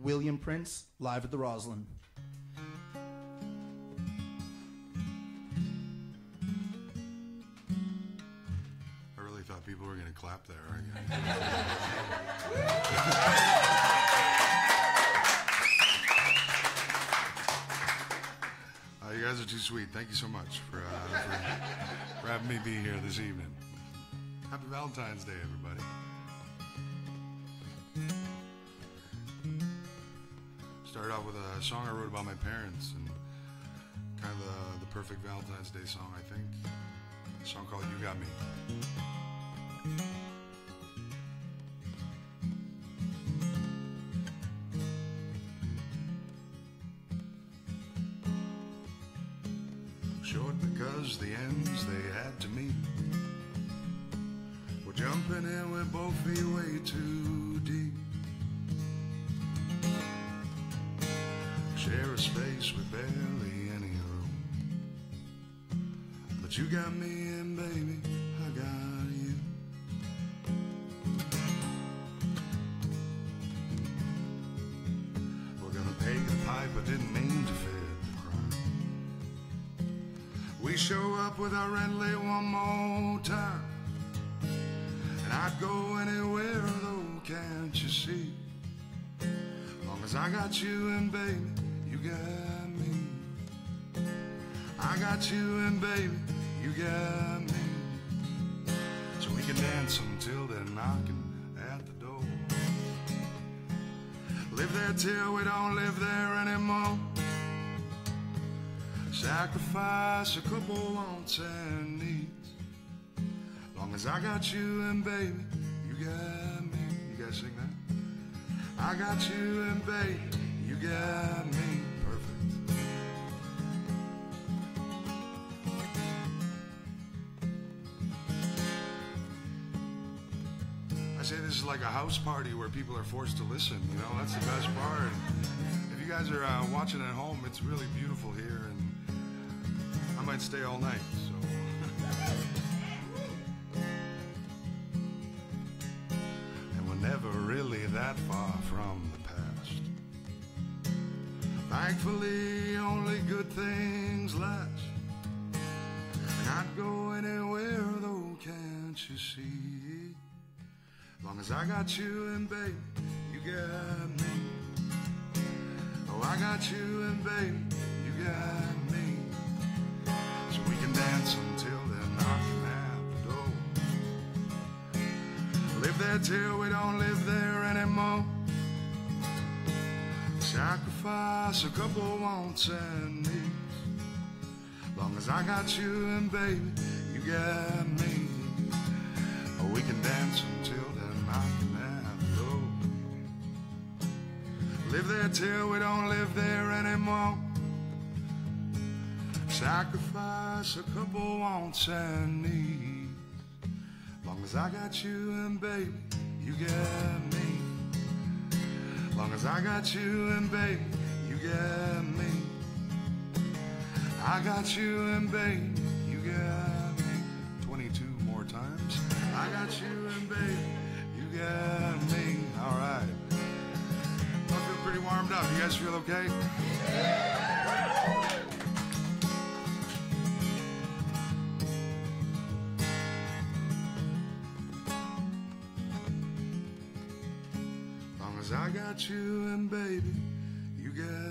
William Prince, live at the Roslyn. I really thought people were going to clap there. You guys are too sweet. Thank you so much for having me be here this evening. Happy Valentine's Day, everybody. Started off with a song I wrote about my parents, and kind of the perfect Valentine's Day song, I think. A song called You Got Me. Short because the ends they had to meet. We're jumping in with both feet way too deep. Share a space with barely any room. But you got me and baby, I got you. We're gonna pay the pipe, I didn't mean to fit the crime. We show up with our rent late one more time. And I'd go anywhere though, can't you see? Long as I got you and baby, you got me. I got you and baby, you got me. So we can dance until they're knocking at the door. Live there till we don't live there anymore. Sacrifice a couple wants and needs. Long as I got you and baby, you got me. You guys sing that? I got you and baby, you got me. Perfect. I say this is like a house party where people are forced to listen, you know, that's the best part. If you guys are watching at home, it's really beautiful here, and I might stay all night, so. And we're never really that far from the past. Thankfully, only good things last. And I'd go anywhere though, can't you see? Long as I got you and baby, you got me. Oh, I got you and baby, you got me. So we can dance until they're knocking at the door. Live there till we don't live there anymore. Sacrifice a couple wants and needs. Long as I got you and baby, you got me. Oh, we can dance until they're knocking at the door. Live there till we don't live there anymore. Sacrifice a couple wants and needs. Long as I got you and baby, you got me. Long as I got you and baby, you got me. I got you and baby, you got me. 22 more times. I got you and baby, you got me. All right. I feel pretty warmed up. You guys feel okay? Long as I got you and baby, you got